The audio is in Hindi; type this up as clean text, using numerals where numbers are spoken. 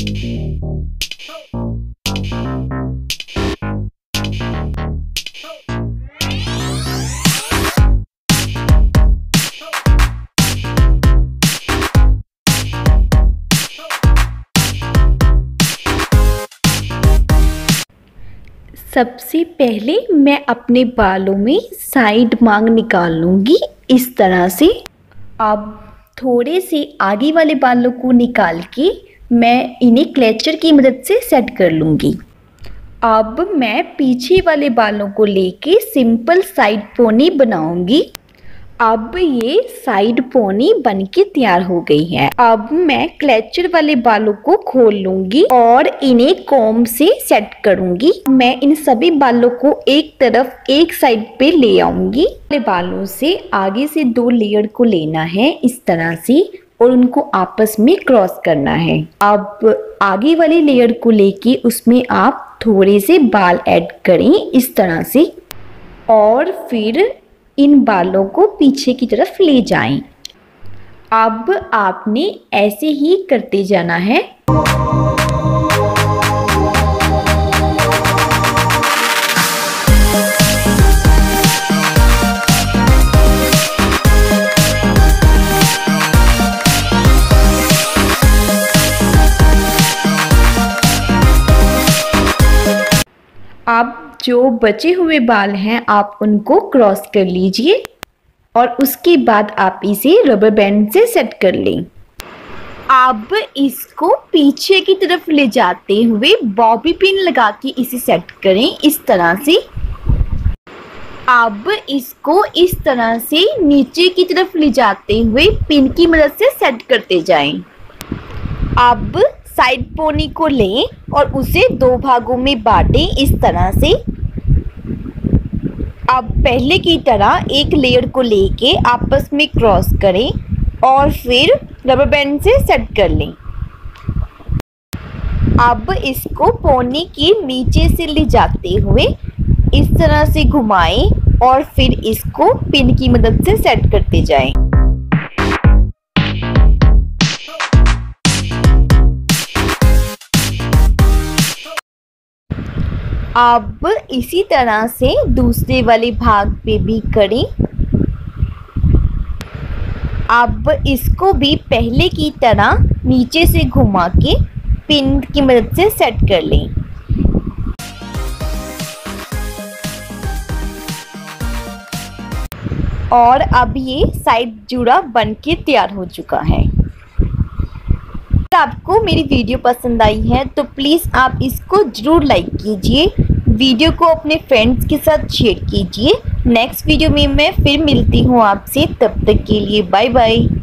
सबसे पहले मैं अपने बालों में साइड मांग निकाल लूँगी इस तरह से। अब थोड़े से आगे वाले बालों को निकाल के मैं इन्हें क्लेचर की मदद से सेट कर लूँगी। अब मैं पीछे वाले बालों को लेके सिंपल साइड पोनी बनाऊँगी। अब ये साइड पोनी बनके तैयार हो गई है। अब मैं क्लेचर वाले बालों को खोल लूंगी और इन्हें कॉम्ब से सेट करूंगी। मैं इन सभी बालों को एक तरफ एक साइड पे ले आऊंगी। बालों से आगे से 2 लेयर को लेना है इस तरह से और उनको आपस में क्रॉस करना है। अब आगे वाली लेयर को लेके उसमें आप थोड़े से बाल ऐड करें इस तरह से और फिर इन बालों को पीछे की तरफ ले जाएं। अब आपने ऐसे ही करते जाना है। अब जो बचे हुए बाल हैं आप उनको क्रॉस कर लीजिए और उसके बाद आप इसे रबर बैंड से सेट कर लें। अब इसको पीछे की तरफ ले जाते हुए बॉबी पिन लगा के इसे सेट करें इस तरह से। अब इसको इस तरह से नीचे की तरफ ले जाते हुए पिन की मदद से सेट करते जाएं। अब साइड पोनी को लें और उसे 2 भागों में बांटें इस तरह से। अब पहले की तरह एक लेयर को लेके आपस में क्रॉस करें और फिर रबर बैंड से सेट कर लें। अब इसको पोनी के नीचे से ले जाते हुए इस तरह से घुमाएं और फिर इसको पिन की मदद से सेट करते जाएं। अब इसी तरह से दूसरे वाले भाग पे भी करें। अब इसको भी पहले की तरह नीचे से घुमा के पिन की मदद से सेट कर लें। और अब ये साइड जुड़ा बनके तैयार हो चुका है। आपको मेरी वीडियो पसंद आई है तो प्लीज़ आप इसको ज़रूर लाइक कीजिए, वीडियो को अपने फ्रेंड्स के साथ शेयर कीजिए। नेक्स्ट वीडियो में मैं फिर मिलती हूँ आपसे, तब तक के लिए बाय बाय।